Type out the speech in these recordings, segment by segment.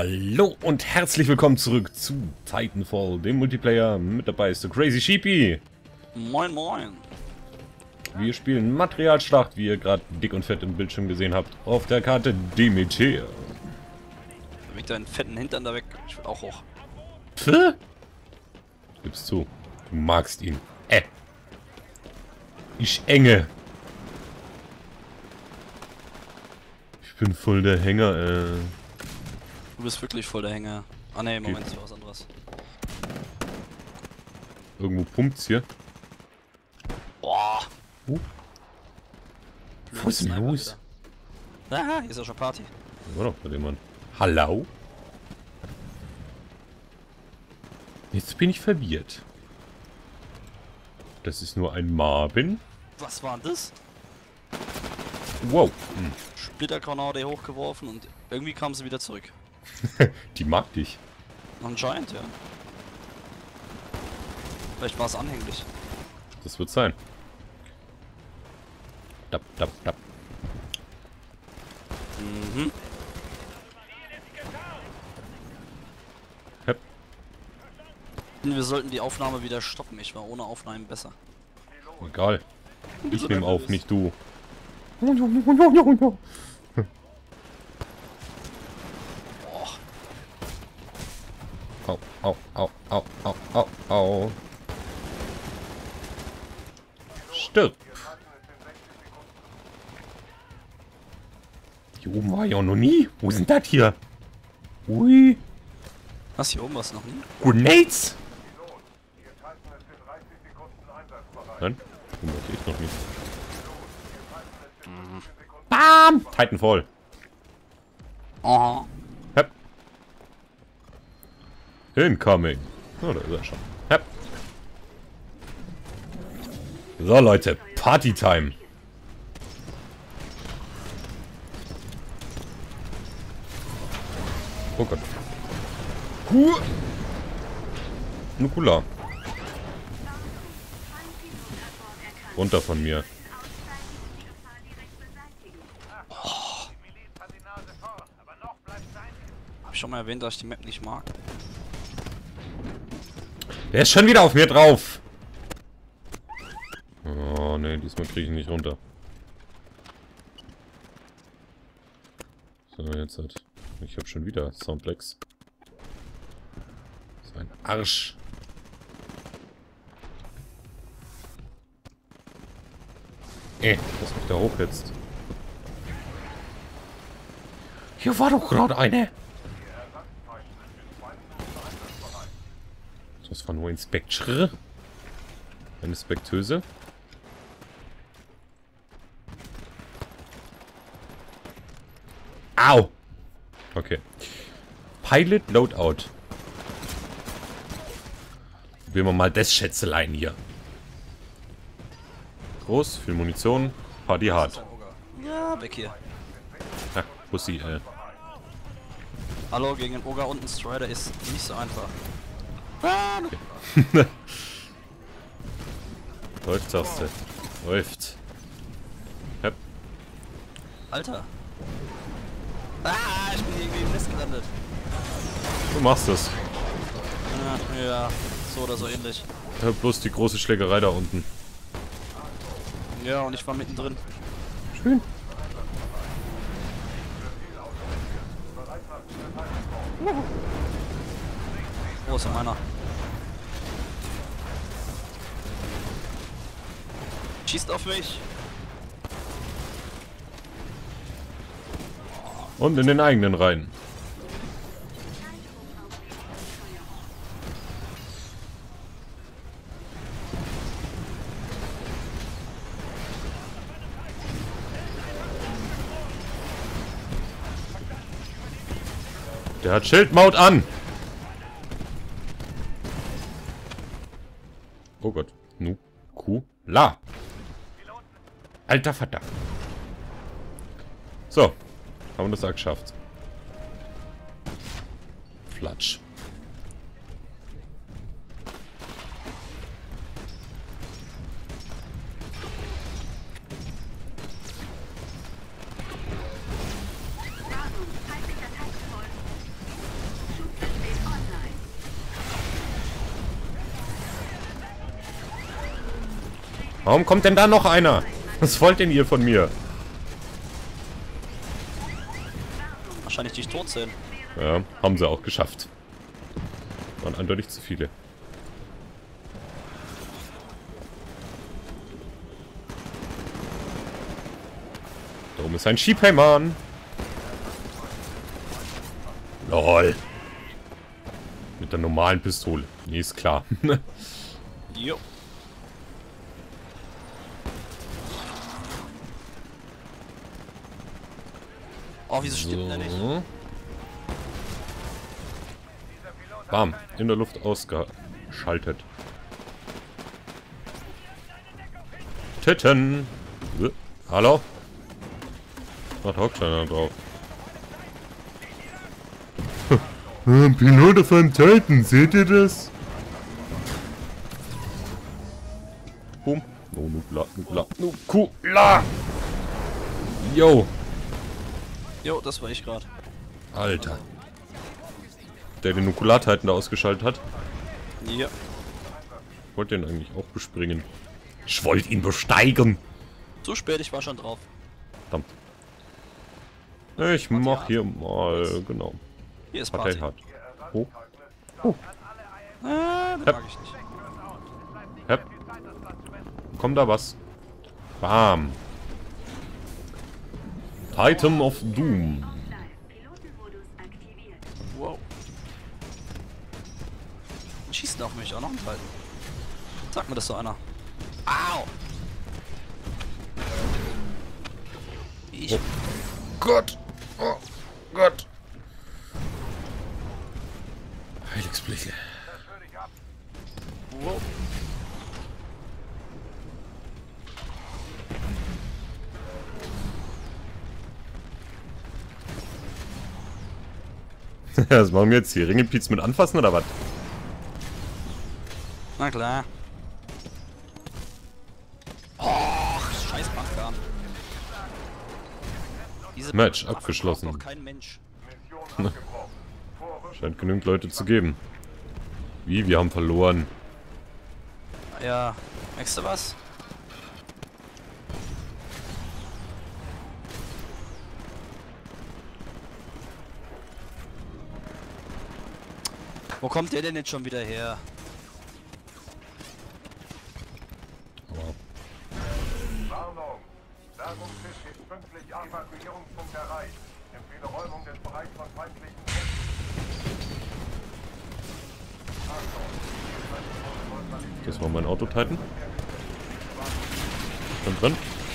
Hallo und herzlich willkommen zurück zu Titanfall, dem Multiplayer. Mit dabei ist der Crazy Sheepy. Moin moin. Wir spielen Materialschlacht, wie ihr gerade dick und fett im Bildschirm gesehen habt, auf der Karte Demeter. Beweg deinen fetten Hintern da weg. Ich will auch hoch. Pfff? Gib's zu. Du magst ihn. Ich enge. Ich bin voll der Hänger, Du bist wirklich voll der Hänger. Ah ne, Moment, das war was anderes. Irgendwo pumpt's hier. Boah. Was ist denn los? Ah, hier ist ja schon Party. War doch bei dem Mann. Hallo? Jetzt bin ich verwirrt. Das ist nur ein Marvin. Was war denn das? Wow. Splittergranate hochgeworfen und irgendwie kam sie wieder zurück. Die mag dich. Anscheinend, ja. Vielleicht war es anhänglich. Das wird sein. Dap, dap, dap. Mhm. Hep. Wir sollten die Aufnahme wieder stoppen. Ich war ohne Aufnahmen besser. Egal. Ich nehme auf, nicht du. Au, au, au, au, au, au, au. Stirb. Hier oben war ich auch noch nie. Wo ist denn das hier? Ui. Was, hier oben war es noch nie? Grenades? Nein? Den wollte ich noch nicht. Bam! Titanfall. Aha. Hep. Incoming. Oh, da ist er schon. Hep. So, Leute. Partytime. Oh Gott. Nukula. Runter von mir. Hab ich schon mal erwähnt, dass ich die Map nicht mag? Der ist schon wieder auf mir drauf. Oh ne, diesmal kriege ich ihn nicht runter. So, jetzt halt. Ich habe schon wieder Soundplex. So ein Arsch. Lass mich da hoch jetzt. Hier war doch gerade eine. Das war nur Inspektor. Eine Spektöse. Au! Okay. Pilot Loadout. Probieren wir mal das Schätzelein hier. Groß, viel Munition, Party hart. Ja, weg hier. Ha, Pussy, Hallo, gegen den Ogre und einen Strider ist nicht so einfach. Okay. Läuft, sagst du. Läuft. Hep. Alter. Ah, ich bin irgendwie im Nest gelandet. Du machst das. Ja, so oder so ähnlich. Ich hab bloß die große Schlägerei da unten. Ja, und ich war mittendrin. Schön. Wo ist denn meiner? Schießt auf mich. Und in den eigenen Reihen. Der hat Schildmaut an. Oh Gott. Nukula. Alter Vater. So. Haben wir das auch geschafft. Flatsch. Warum kommt denn da noch einer? Was wollt denn ihr von mir? Wahrscheinlich dich tot sehen. Ja, haben sie auch geschafft. Waren eindeutig zu viele. Da oben ist ein Sheepheimann. LOL. Mit der normalen Pistole. Nee, ist klar. Jo. Oh, wieso stimmt der nicht? Bam. In der Luft ausgeschaltet. Titten. Hallo? Was hockt einer drauf? Ein Pilot auf einem Titan, seht ihr das? Boom. Oh, Nukula. Yo. Jo, das war ich gerade. Alter. Der den Nukular-Titan da ausgeschaltet hat. Ja. Ich wollte den eigentlich auch bespringen. Ich wollte ihn besteigen. Zu spät, ich war schon drauf. Verdammt. Ich mach hier mal, genau. Hier ist Partei Party. hart. Oh. Das Hep. mag ich nicht. Hep. Kommt da was? Bam. Titan of Doom. Wow. Schießt auf mich auch noch ein Teil. Sag mir das so einer. Au! Ich. Oh Gott! Oh Gott! Heiligsbliche. Wow. Was machen wir jetzt hier? Ringelpiez mit anfassen oder was? Na klar. Och, scheiß Bunker. Diese Match Waffe abgeschlossen. braucht doch kein Mensch. Scheint genügend Leute zu geben. Wie? Wir haben verloren. Ja, merkst du was? Wo kommt der denn jetzt schon wieder her? Aber Warnung! Bergungsschiff ist pünktlich Evakuierungspunkt erreicht. Empfehle Räumung des Bereichs von feindlichen das war mein Auto-Titan. Schon drin.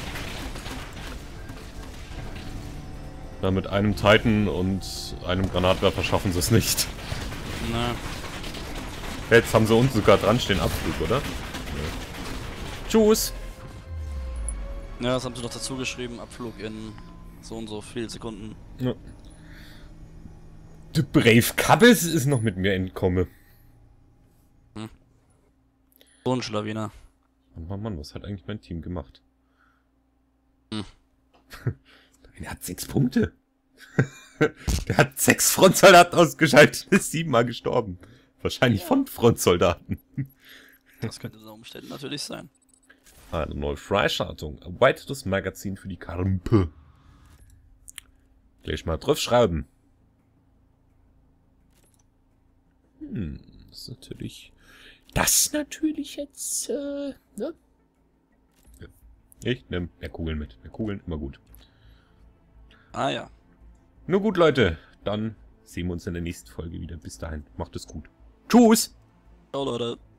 Na, mit einem Titan und einem Granatwerfer schaffen sie es nicht. Ne. Jetzt haben sie uns sogar dran stehen, Abflug, oder? Ja. Tschüss! Ja, das haben sie doch dazu geschrieben. Abflug in so und so viel Sekunden. Ja. Der Brave Kabbes ist noch mit mir entkomme. So ein Schlawiner. Mann, was hat eigentlich mein Team gemacht? Hm. Er hat 6 Punkte. Der hat 6 Frontsoldaten ausgeschaltet, ist 7-mal gestorben. Wahrscheinlich Ja. von Frontsoldaten. Das könnte unter Umständen natürlich sein. Eine neue Freischaltung. Erweitertes Magazin für die Karmpe. Gleich mal drauf schreiben. Das ist natürlich... Das natürlich jetzt, ne? Ja. Ich nehme mehr Kugeln mit. Mehr Kugeln, immer gut. Ah ja. Nur gut, Leute. Dann sehen wir uns in der nächsten Folge wieder. Bis dahin. Macht es gut. Tschüss! Ciao, Leute.